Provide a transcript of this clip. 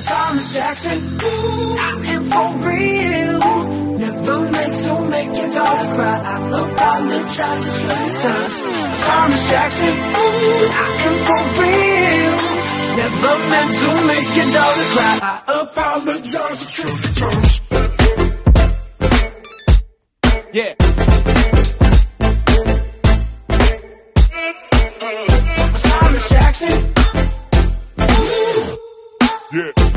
Thomas Jackson, I am for real. Never meant to make your daughter cry. I apologize a trillion times. Thomas Jackson, I am for real. Never meant to make your daughter cry. I apologize a trillion times. Yeah. Thomas Jackson. Yeah.